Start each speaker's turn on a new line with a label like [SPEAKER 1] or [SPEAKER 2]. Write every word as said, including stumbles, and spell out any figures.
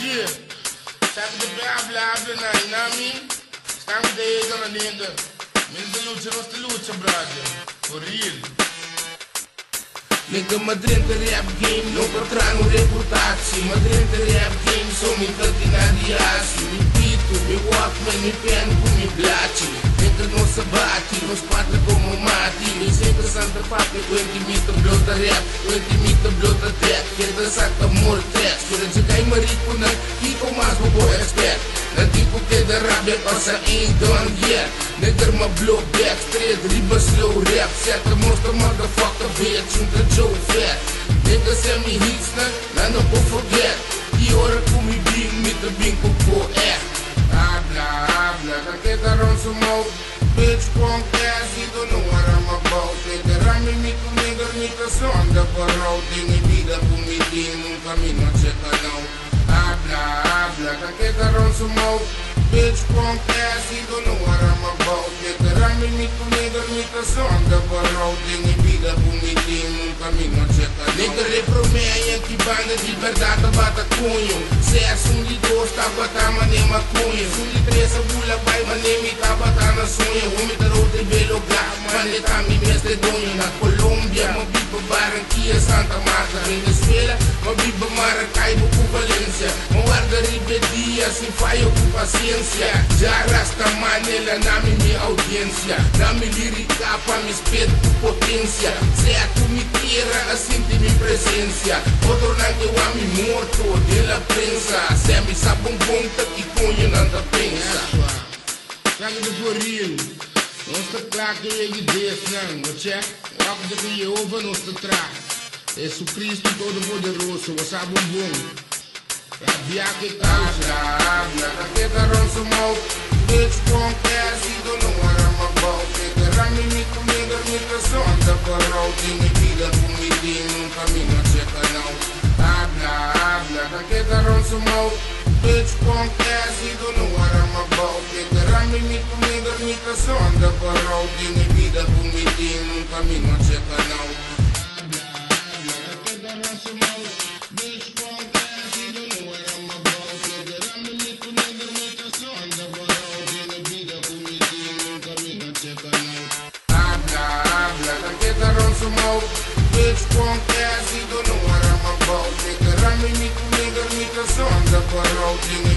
[SPEAKER 1] Yeah. Sabe de bla bla bla, não, you know what I mean? Estamos daí, dona linda. Menos de luta, nós de luta, brother. For real. Nigga, ma drink the rap game, no patrano reputatie. Ma drink the rap game, so mi tati na diasi. Mi pito, mi walkman, mi pen, com mi blachi. Nigga, non sabati, non sparte como mati. Mi sempre santa papi, quenti mito blota rap, quenti mito blota death. Queda sacta mortet, queda jigai marico na, kiko mas bobo expert. Na tipo que da rabia passa ain't done yet. Nigga, ma blow back, straight, riba slow rap. Certa mostra motherfucker bitch, um da Joe Fat. Nigga, send me hits na, na não vou forget. E ora com me bing, me te bing com po é. Habla, habla, caqueta ron smoke. Bitch com gas, e don't know what I'm about. Nigga, rami me com nigga, me te sonda por road. Tem vida com me ding, um caminho checa não. Habla, habla, caqueta ron smoke. Bitch com gas, e don't know what I'm about. Nigga, rami me com nigga, me te sonda por road. Tem vida com me ding, um caminho checa não. Nigga, repromeia que banda de verdade bata cunho. Se é um de dois, tá batando manema cunho. Um de três, a bula vai, manema e tá batando na sonha. O homem tá outro e belo lugar, mane tá me mestre donho. Na Colômbia, uma biba Barranquilla, Santa Marta. Venezuela, uma biba Maracaibo com Valência. Uma guarda ribedia, sem falha com paciência. Já rasta manela na minha audiência. Na minha lírica, pra me espeto com potência. Se é tu me tira, assim tem minha presença. Outro não que eu amo morto, de la prensa. Se me sabe um bom, tá que cunho não tá pensa. Sabe do for real. Não está claro que eu desse, não, não check? Rock de que eu ouvo, não está atrás. Jesus Cristo todo poderoso, você sabe um bom. Rabia que causa. Habla, caqueta ron smoke. Bitch com gas, e don't know what I'm about. Nigga, rami me comigo, me te sonda por road. Tem minha vida comigo, um caminho checa não. Habla, habla, caqueta ron smoke. Bitch com gas, e don't know what I'm about. Nigga, rami me comigo, me te sonda por road. Tem minha vida comigo, um caminho checa não. Habla, habla, caqueta ron smoke. Bitch com gas, e don't know what I'm about. Nigga, rami me comigo, me te sonda por road. Tem minha vida comigo, um caminho checa não. Habla, habla, caqueta ron smoke. Bitch com gas, e don't know what I'm about. Nigga, rami me comigo, me te sonda por road.